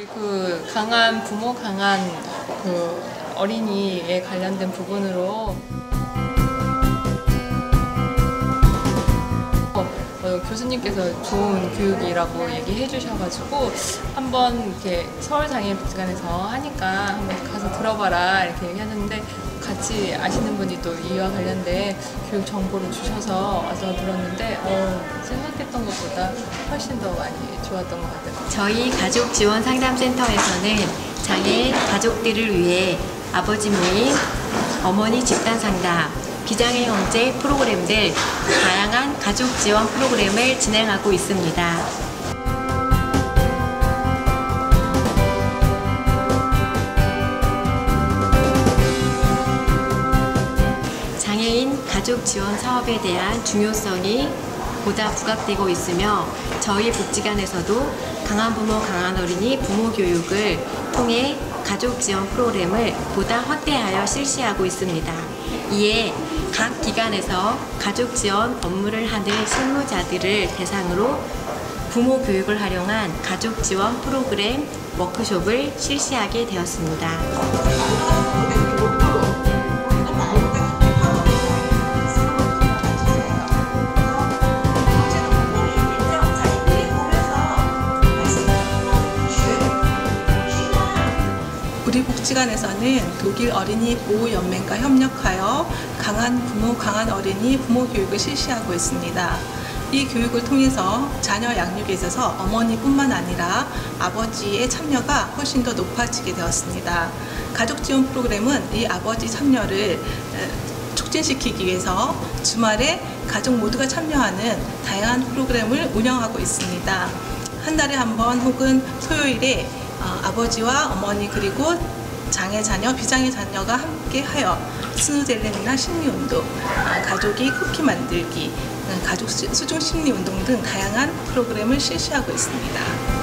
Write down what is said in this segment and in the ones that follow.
그 강한 부모, 강한 그 어린이에 관련된 부분으로 교수님께서 좋은 교육이라고 얘기해 주셔가지고 한번 이렇게 서울장애인복지관에서 하니까 한번 가서 들어봐라 이렇게 얘기하는데 같이 아시는 분이 또 이와 관련된 교육 정보를 주셔서 와서 들었는데 생각했던 것보다 훨씬 더 많이 좋았던 것 같아요. 저희 가족지원상담센터에서는 장애인 가족들을 위해 아버지 모임, 어머니 집단상담, 비장애 형제 프로그램 등 다양한 가족 지원 프로그램을 진행하고 있습니다. 장애인 가족 지원 사업에 대한 중요성이 보다 부각되고 있으며 저희 복지관에서도 강한 부모, 강한 어린이 부모 교육을 통해 가족 지원 프로그램을 보다 확대하여 실시하고 있습니다. 이에 각 기관에서 가족 지원 업무를 하는 실무자들을 대상으로 부모 교육을 활용한 가족 지원 프로그램 워크숍을 실시하게 되었습니다. 우리 복지관에서는 독일 어린이 보호연맹과 협력하여 강한 부모, 강한 어린이 부모 교육을 실시하고 있습니다. 이 교육을 통해서 자녀 양육에 있어서 어머니뿐만 아니라 아버지의 참여가 훨씬 더 높아지게 되었습니다. 가족 지원 프로그램은 이 아버지 참여를 촉진시키기 위해서 주말에 가족 모두가 참여하는 다양한 프로그램을 운영하고 있습니다. 한 달에 한 번 혹은 토요일에 아버지와 어머니 그리고 장애 자녀, 비장애 자녀가 함께하여 스누델렘이나 심리운동, 가족이 쿠키 만들기, 가족 수중 심리운동 등 다양한 프로그램을 실시하고 있습니다.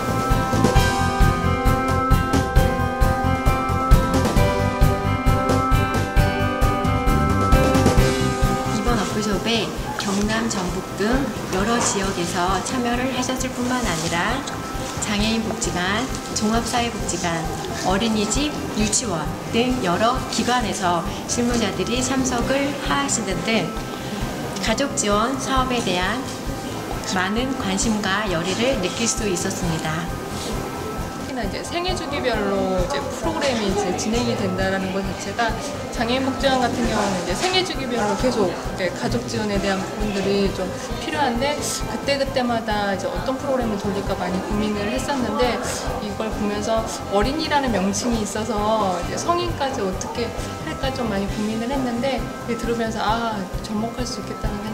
이번 워크숍에 경남, 전북 등 여러 지역에서 참여를 하셨을 뿐만 아니라 장애인 복지관, 종합사회복지관, 어린이집, 유치원 등 여러 기관에서 실무자들이 참석을 하시는 등 가족 지원 사업에 대한 많은 관심과 열의를 느낄 수 있었습니다. 특히나 이제 생애 주기별로 이제 프로그램이 이제 진행이 된다는 것 자체가 장애인 복지관 같은 경우는 이제 생애 주기별로 계속 가족 지원에 대한 부분들이 좀 필요한데 그때마다 이제 어떤 프로그램을 돌릴까 많이 고민을 했었는데 이걸 보면서 어린이라는 명칭이 있어서 이제 성인까지 어떻게 할까 좀 많이 고민을 했는데 들으면서 접목할 수 있겠다는